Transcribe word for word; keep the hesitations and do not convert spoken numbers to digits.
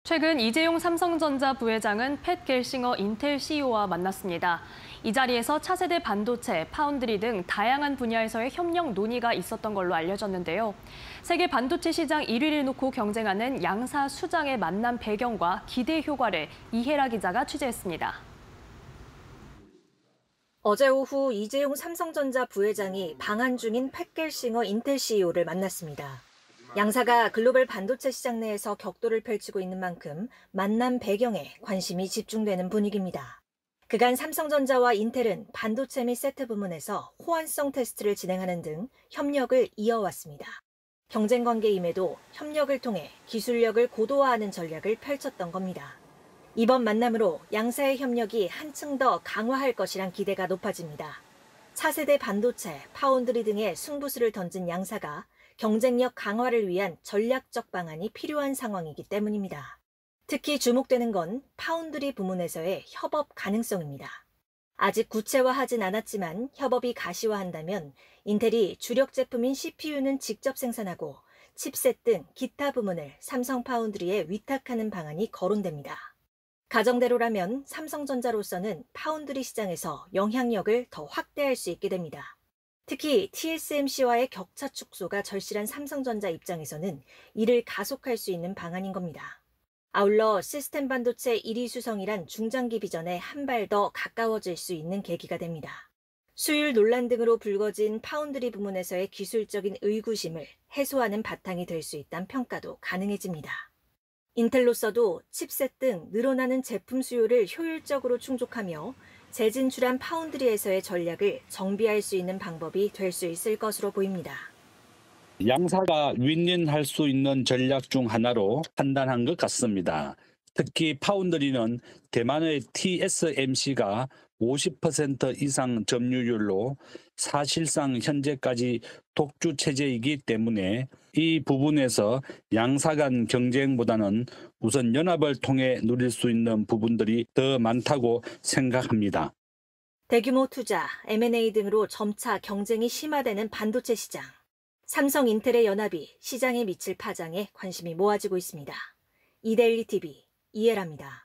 최근 이재용 삼성전자 부회장은 팻 겔싱어 인텔 씨이오와 만났습니다. 이 자리에서 차세대 반도체, 파운드리 등 다양한 분야에서의 협력 논의가 있었던 걸로 알려졌는데요. 세계 반도체 시장 일 위를 놓고 경쟁하는 양사 수장의 만남 배경과 기대 효과를 이혜라 기자가 취재했습니다. 어제 오후 이재용 삼성전자 부회장이 방한 중인 팻 겔싱어 인텔 씨이오를 만났습니다. 양사가 글로벌 반도체 시장 내에서 격돌을 펼치고 있는 만큼 만남 배경에 관심이 집중되는 분위기입니다. 그간 삼성전자와 인텔은 반도체 및 세트 부문에서 호환성 테스트를 진행하는 등 협력을 이어왔습니다. 경쟁 관계임에도 협력을 통해 기술력을 고도화하는 전략을 펼쳤던 겁니다. 이번 만남으로 양사의 협력이 한층 더 강화할 것이란 기대가 높아집니다. 차세대 반도체, 파운드리 등의 승부수를 던진 양사가 경쟁력 강화를 위한 전략적 방안이 필요한 상황이기 때문입니다. 특히 주목되는 건 파운드리 부문에서의 협업 가능성입니다. 아직 구체화하진 않았지만 협업이 가시화한다면 인텔이 주력 제품인 씨피유는 직접 생산하고 칩셋 등 기타 부문을 삼성 파운드리에 위탁하는 방안이 거론됩니다. 가정대로라면 삼성전자로서는 파운드리 시장에서 영향력을 더 확대할 수 있게 됩니다. 특히 티에스엠씨와의 격차 축소가 절실한 삼성전자 입장에서는 이를 가속할 수 있는 방안인 겁니다. 아울러 시스템 반도체 일 위 수성이란 중장기 비전에 한 발 더 가까워질 수 있는 계기가 됩니다. 수율 논란 등으로 불거진 파운드리 부문에서의 기술적인 의구심을 해소하는 바탕이 될 수 있다는 평가도 가능해집니다. 인텔로서도 칩셋 등 늘어나는 제품 수요를 효율적으로 충족하며 재진출한 파운드리에서의 전략을 정비할 수 있는 방법이 될 수 있을 것으로 보입니다. 양사가 윈윈할 수 있는 전략 중 하나로 판단한 것 같습니다. 특히 파운드리는 대만의 티에스엠씨가 오십 퍼센트 이상 점유율로 사실상 현재까지 독주 체제이기 때문에 이 부분에서 양사 간 경쟁보다는 우선 연합을 통해 누릴 수 있는 부분들이 더 많다고 생각합니다. 대규모 투자, 엠 앤 에이 등으로 점차 경쟁이 심화되는 반도체 시장. 삼성 인텔의 연합이 시장에 미칠 파장에 관심이 모아지고 있습니다. 이데일리 티비 이혜라입니다.